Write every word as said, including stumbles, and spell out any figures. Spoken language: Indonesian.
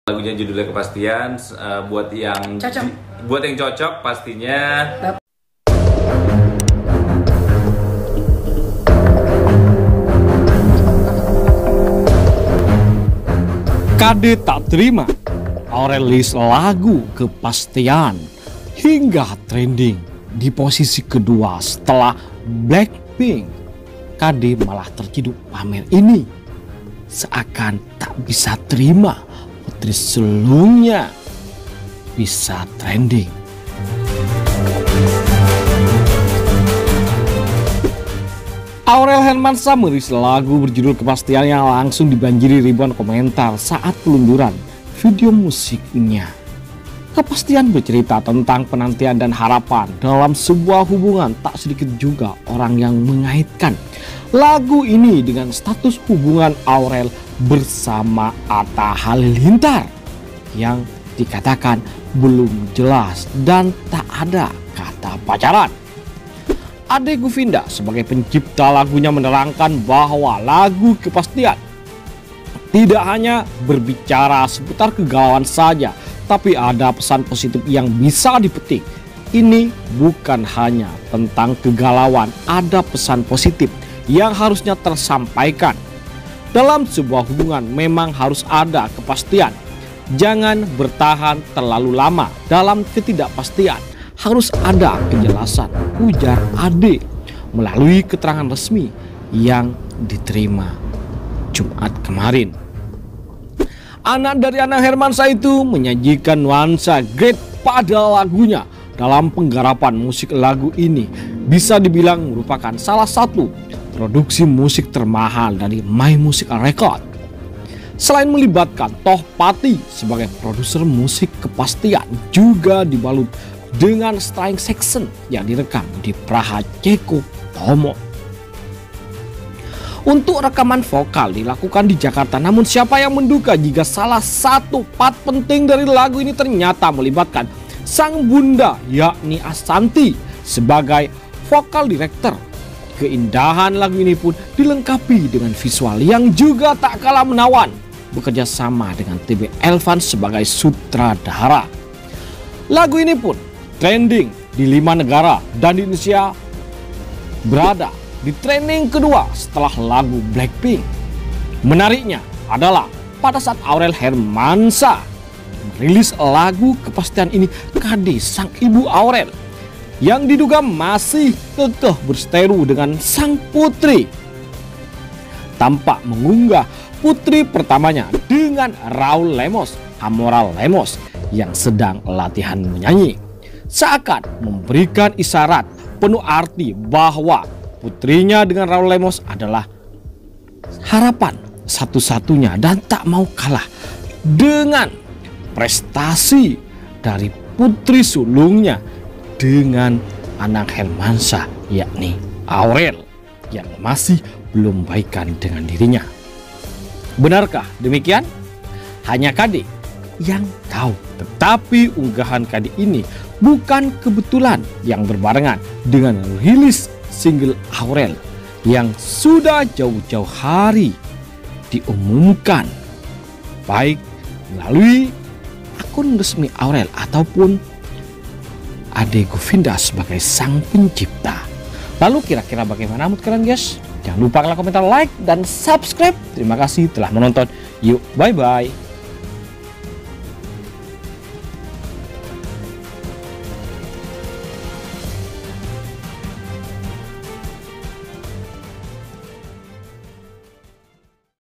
Lagunya judulnya Kepastian, uh, buat yang cocok. buat yang cocok pastinya. Kade tak terima Aurel rilis lagu Kepastian hingga trending di posisi kedua setelah Blackpink. Kade malah terciduk pamer ini, seakan tak bisa terima putri sulungnya bisa trending. Aurel Hermansyah merilis lagu berjudul Kepastian yang langsung dibanjiri ribuan komentar saat peluncuran video musiknya. Kepastian bercerita tentang penantian dan harapan dalam sebuah hubungan. Tak sedikit juga orang yang mengaitkan lagu ini dengan status hubungan Aurel bersama Atta Halilintar yang dikatakan belum jelas dan tak ada kata pacaran. Ade Govinda sebagai pencipta lagunya menerangkan bahwa lagu Kepastian tidak hanya berbicara seputar kegalauan saja, tapi ada pesan positif yang bisa dipetik. Ini bukan hanya tentang kegalauan, ada pesan positif yang harusnya tersampaikan. Dalam sebuah hubungan memang harus ada kepastian. Jangan bertahan terlalu lama dalam ketidakpastian. Harus ada kejelasan, ujar Ade melalui keterangan resmi yang diterima Jumat kemarin. Anak dari Anang Hermansyah itu menyajikan nuansa great pada lagunya. Dalam penggarapan musik lagu ini bisa dibilang merupakan salah satu produksi musik termahal dari My Music Record. Selain melibatkan Tohpati sebagai produser musik, Kepastian juga dibalut dengan string section yang direkam di Praha, Ceko Tomo. Untuk rekaman vokal dilakukan di Jakarta, namun siapa yang menduga jika salah satu part penting dari lagu ini ternyata melibatkan sang bunda yakni Ashanty sebagai vokal director. Keindahan lagu ini pun dilengkapi dengan visual yang juga tak kalah menawan, bekerja sama dengan T B Elvan sebagai sutradara. Lagu ini pun trending di lima negara dan di Indonesia berada di trending kedua setelah lagu Blackpink. Menariknya adalah pada saat Aurel Hermansyah merilis lagu Kepastian ini, Kade sang ibu Aurel yang diduga masih kekeh berseteru dengan sang putri tampak mengunggah putri pertamanya dengan Raul Lemos, Amoral Lemos yang sedang latihan menyanyi. Seakan memberikan isyarat penuh arti bahwa putrinya dengan Raul Lemos adalah harapan satu-satunya dan tak mau kalah dengan prestasi dari putri sulungnya dengan Anang Hermansyah yakni Aurel yang masih belum baikan dengan dirinya. Benarkah demikian? Hanya Kade yang tahu. Tetapi unggahan Kade ini bukan kebetulan yang berbarengan dengan rilis single Aurel yang sudah jauh-jauh hari diumumkan baik melalui akun resmi Aurel ataupun Ade Govinda sebagai sang pencipta. Lalu kira-kira bagaimana menurut kalian guys? Jangan lupa kalian komentar, like, dan subscribe. Terima kasih telah menonton. Yuk, bye-bye.